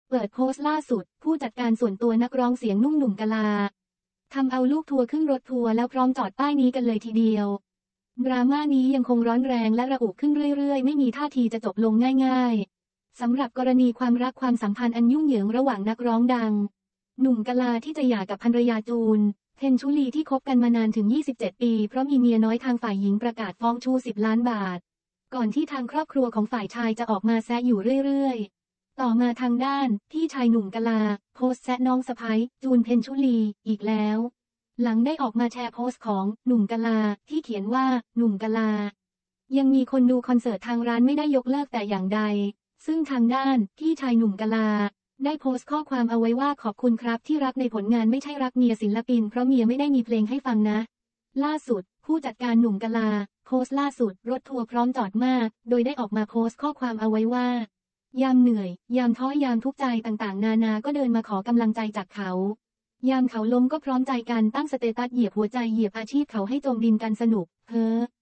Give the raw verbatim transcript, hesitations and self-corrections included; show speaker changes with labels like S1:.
S1: เปิดโพสต์ล่าสุดผู้จัดการส่วนตัวนักร้องเสียงนุ่มหนุ่มกะลาทำเอาลูกทัวร์ขึ้นรถทัวร์แล้วพร้อมจอดป้ายนี้กันเลยทีเดียวดราม่านี้ยังคงร้อนแรงและระอุขึ้นเรื่อยๆไม่มีท่าทีจะจบลงง่ายๆสำหรับกรณีความรักความสัมพันธ์อันยุ่งเหยิงระหว่างนักร้องดังหนุ่มกะลาที่จะหย่ากับภรรยาจูนเทนชุลีที่คบกันมานานถึงยี่สิบเจ็ดปีเพราะมีเมียน้อยทางฝ่ายหญิงประกาศฟ้องชูสิบล้านบาทก่อนที่ทางครอบครัวของฝ่ายชายจะออกมาแซะอยู่เรื่อยๆต่อมาทางด้านพี่ชายหนุ่มกะลาโพสต์แซะน้องสะใภ้จูนเพ็ญชุลีอีกแล้วหลังได้ออกมาแชร์โพสต์ของหนุ่มกะลาที่เขียนว่าหนุ่มกะลายังมีคนดูคอนเสิร์ตทางร้านไม่ได้ยกเลิกแต่อย่างใดซึ่งทางด้านพี่ชายหนุ่มกะลาได้โพสต์ข้อความเอาไว้ว่าขอบคุณครับที่รักในผลงานไม่ใช่รักเมียศิลปินเพราะเมียไม่ได้มีเพลงให้ฟังนะล่าสุดผู้จัดการหนุ่มกะลาโพสต์ล่าสุดรถทัวร์พร้อมจอดมากโดยได้ออกมาโพสต์ข้อความเอาไว้ว่ายามเหนื่อยยามท้อยามทุกข์ใจต่างๆนานาก็เดินมาขอกำลังใจจากเขายามเขาล้มก็พร้อมใจกันตั้งสเตตัสเหยียบหัวใจเหยียบอาชีพเขาให้จมดินกันสนุกเพ้อ